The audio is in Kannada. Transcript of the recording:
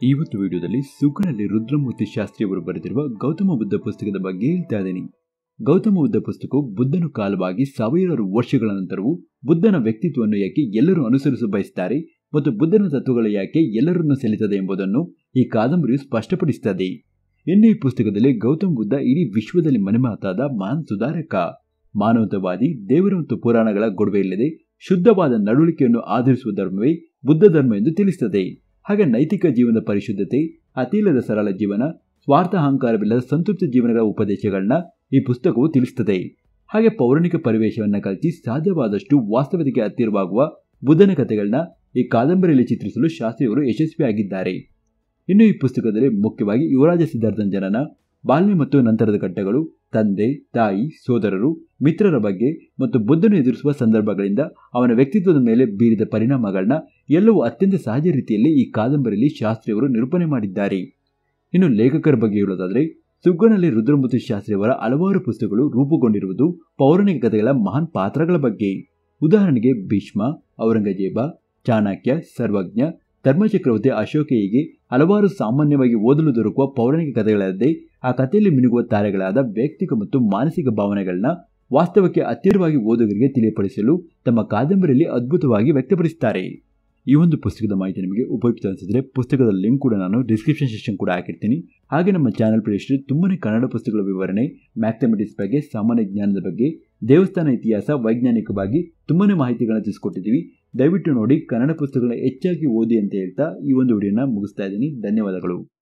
ಇವತ್ತು ವಿಡಿಯೋದಲ್ಲಿ ಸುಗ್ಗನಲ್ಲಿ ರುದ್ರಮೂರ್ತಿ ಶಾಸ್ತ್ರಿ ಅವರು ಬರೆದಿರುವ ಗೌತಮ ಬುದ್ಧ ಪುಸ್ತಕದ ಬಗ್ಗೆ ಹೇಳ್ತಾ ಇದ್ದೀನಿ. ಗೌತಮ ಬುದ್ಧ ಪುಸ್ತಕವು ಬುದ್ಧನ ಕಾಲವಾಗಿ ಸಾವಿರಾರು ವರ್ಷಗಳ ನಂತರವೂ ಬುದ್ಧನ ವ್ಯಕ್ತಿತ್ವವನ್ನು ಯಾಕೆ ಎಲ್ಲರೂ ಅನುಸರಿಸ ಬಯಸುತ್ತಾರೆ ಮತ್ತು ಬುದ್ಧನ ತತ್ವಗಳು ಯಾಕೆ ಎಲ್ಲರನ್ನೂ ಸೆಳೆಯುತ್ತದೆ ಎಂಬುದನ್ನು ಈ ಕಾದಂಬರಿಯು ಸ್ಪಷ್ಟಪಡಿಸುತ್ತದೆ. ಇನ್ನು ಈ ಪುಸ್ತಕದಲ್ಲಿ ಗೌತಮ ಬುದ್ಧ ಇಡೀ ವಿಶ್ವದಲ್ಲಿ ಮನೆಮಾತಾದ ಮಹಾನ್ ಸುಧಾರಕ, ಮಾನವತಾವಾದಿ, ದೇವರು ಮತ್ತು ಪುರಾಣಗಳ ಗೊಡವೆ ಇಲ್ಲದೆ ಶುದ್ಧವಾದ ನಡವಳಿಕೆಯನ್ನು ಆಧರಿಸುವ ಧರ್ಮವೇ ಬುದ್ಧ ಧರ್ಮ ಎಂದು ತಿಳಿಸುತ್ತದೆ. ಹಾಗೆ ನೈತಿಕ ಜೀವನದ ಪರಿಶುದ್ಧತೆ, ಅತಿಯಿಲ್ಲದ ಸರಳ ಜೀವನ, ಸ್ವಾರ್ಥ ಅಹಂಕಾರವಿಲ್ಲದ ಸಂತೃಪ್ತ ಜೀವನಗಳ ಉಪದೇಶಗಳನ್ನ ಈ ಪುಸ್ತಕವು ತಿಳಿಸುತ್ತದೆ. ಹಾಗೆ ಪೌರಾಣಿಕ ಪರಿವೇಶವನ್ನು ಕಲಿಸಿ ಸಾಧ್ಯವಾದಷ್ಟು ವಾಸ್ತವತೆಗೆ ಹತ್ತಿರವಾಗುವ ಬುದ್ಧನ ಕಥೆಗಳನ್ನ ಈ ಕಾದಂಬರಿಯಲ್ಲಿ ಚಿತ್ರಿಸಲು ಶಾಸ್ತ್ರಿಯವರು ಯಶಸ್ವಿಯಾಗಿದ್ದಾರೆ. ಇನ್ನು ಈ ಪುಸ್ತಕದಲ್ಲಿ ಮುಖ್ಯವಾಗಿ ಯುವರಾಜ ಸಿದ್ಧಾರ್ಥನ ಜನನ, ಬಾಲ್ಯ ಮತ್ತು ನಂತರದ ಘಟ್ಟಗಳು, ತಂದೆ, ತಾಯಿ, ಸೋದರರು, ಮಿತ್ರರ ಬಗ್ಗೆ ಮತ್ತು ಬುದ್ಧನು ಎದುರಿಸುವ ಸಂದರ್ಭಗಳಿಂದ ಅವನ ವ್ಯಕ್ತಿತ್ವದ ಮೇಲೆ ಬೀರಿದ ಪರಿಣಾಮಗಳನ್ನ ಎಲ್ಲವೂ ಅತ್ಯಂತ ಸಹಜ ರೀತಿಯಲ್ಲಿ ಈ ಕಾದಂಬರಿಯಲ್ಲಿ ಶಾಸ್ತ್ರಿಯವರು ನಿರೂಪಣೆ ಮಾಡಿದ್ದಾರೆ. ಇನ್ನು ಲೇಖಕರ ಬಗ್ಗೆ ಹೇಳೋದಾದರೆ, ಸುಗ್ಗನಲ್ಲಿ ರುದ್ರಮೂರ್ತಿ ಶಾಸ್ತ್ರಿಯವರ ಹಲವಾರು ಪುಸ್ತಕಗಳು ರೂಪುಗೊಂಡಿರುವುದು ಪೌರಾಣಿಕ ಕಥೆಗಳ ಮಹಾನ್ ಪಾತ್ರಗಳ ಬಗ್ಗೆ. ಉದಾಹರಣೆಗೆ ಭೀಷ್ಮ, ಔರಂಗಜೇಬ, ಚಾಣಕ್ಯ, ಸರ್ವಜ್ಞ, ಧರ್ಮಚಕ್ರವರ್ತಿ, ಅಶೋಕ ಹೀಗೆ ಹಲವಾರು ಸಾಮಾನ್ಯವಾಗಿ ಓದಲು ದೊರಕುವ ಪೌರಾಣಿಕ ಕಥೆಗಳಲ್ಲದೆ ಆ ಕಥೆಯಲ್ಲಿ ಮಿನುಗುವ ತಾರೆಗಳಾದ ವೈಯಕ್ತಿಕ ಮತ್ತು ಮಾನಸಿಕ ಭಾವನೆಗಳನ್ನ ವಾಸ್ತವಕ್ಕೆ ಹತ್ತಿರವಾಗಿ ಓದುಗರಿಗೆ ತಿಳಿಯಪಡಿಸಲು ತಮ್ಮ ಕಾದಂಬರಿಯಲ್ಲಿ ಅದ್ಭುತವಾಗಿ ವ್ಯಕ್ತಪಡಿಸುತ್ತಾರೆ. ಈ ಒಂದು ಪುಸ್ತಕದ ಮಾಹಿತಿ ನಿಮಗೆ ಉಪಯುಕ್ತ ಅನಿಸಿದ್ರೆ ಪುಸ್ತಕದ ಲಿಂಕ್ ಕೂಡ ನಾನು ಡಿಸ್ಕ್ರಿಪ್ಷನ್ ಸೆಕ್ಷನ್ ಕೂಡ ಹಾಕಿರ್ತೀನಿ. ಹಾಗೆ ನಮ್ಮ ಚಾನಲ್ ಪ್ಲೇಲಿಸ್ಟಲ್ಲಿ ತುಂಬಾನೇ ಕನ್ನಡ ಪುಸ್ತಕಗಳ ವಿವರಣೆ, ಮ್ಯಾಥಮೆಟಿಕ್ಸ್ ಬಗ್ಗೆ, ಸಾಮಾನ್ಯ ಜ್ಞಾನದ ಬಗ್ಗೆ, ದೇವಸ್ಥಾನ ಇತಿಹಾಸ, ವೈಜ್ಞಾನಿಕವಾಗಿ ತುಂಬಾನೇ ಮಾಹಿತಿಗಳನ್ನು ತಿಳಿಸ್ಕೊಟ್ಟಿದ್ದೀವಿ. ದಯವಿಟ್ಟು ನೋಡಿ, ಕನ್ನಡ ಪುಸ್ತಕಗಳನ್ನ ಹೆಚ್ಚಾಗಿ ಓದಿ ಅಂತ ಹೇಳ್ತಾ ಈ ಒಂದು ವಿಡಿಯೋನ ಮುಗಿಸ್ತಾ ಇದ್ದೀನಿ. ಧನ್ಯವಾದಗಳು.